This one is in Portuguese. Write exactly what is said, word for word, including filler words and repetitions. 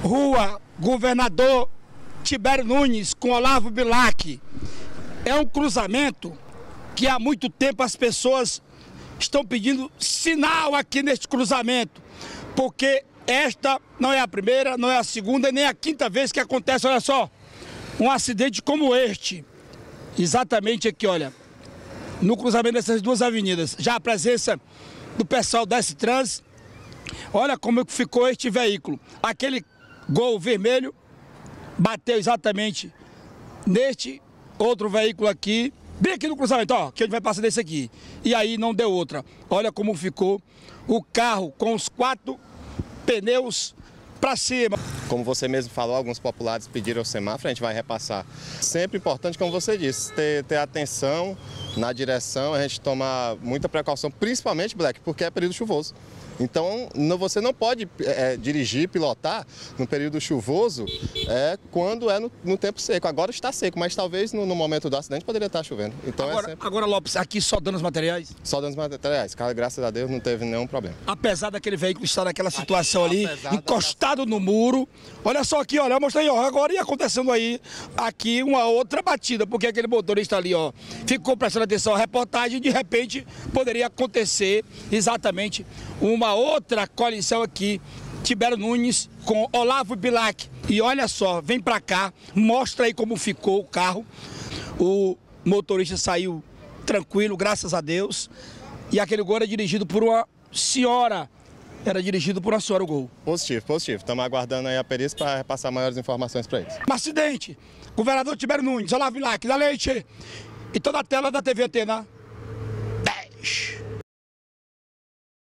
Rua Governador Tibério Nunes com Olavo Bilac. É um cruzamento que há muito tempo as pessoas estão pedindo sinal aqui neste cruzamento, porque esta não é a primeira, não é a segunda nem a quinta vez que acontece, olha só, um acidente como este. Exatamente aqui, olha, no cruzamento dessas duas avenidas. Já a presença do pessoal da S-Trans. Olha como ficou este veículo. Aquele Gol vermelho bateu exatamente neste outro veículo aqui, bem aqui no cruzamento, ó, que a gente vai passar desse aqui. E aí não deu outra. Olha como ficou o carro com os quatro pneus para cima. Como você mesmo falou, alguns populares pediram o semáforo, a gente vai repassar. Sempre importante, como você disse, ter, ter atenção na direção, a gente tomar muita precaução, principalmente, Black, porque é período chuvoso. Então, não, você não pode é, dirigir, pilotar no período chuvoso é, quando é no, no tempo seco. Agora está seco, mas talvez no, no momento do acidente poderia estar chovendo. Então, agora, é sempre... agora, Lopes, aqui só danos materiais? Só danos materiais. Graças a Deus não teve nenhum problema. Apesar daquele veículo estar naquela situação aqui, ali, encostado no muro. Olha só aqui, olha, eu mostrei, ó, agora ia acontecendo aí, aqui uma outra batida, porque aquele motorista ali, ó, ficou prestando atenção à reportagem e de repente poderia acontecer exatamente uma outra colisão aqui, Tibério Nunes com Olavo Bilac. E olha só, vem pra cá, mostra aí como ficou o carro. O motorista saiu tranquilo, graças a Deus. E aquele Gol era dirigido por uma senhora. Era dirigido por uma senhora o Gol. Positivo, positivo. Estamos aguardando aí a perícia para repassar maiores informações para eles. Um acidente. Governador Tibério Nunes, Olavo Bilac, da Leite. E toda a tela da T V Atena dez.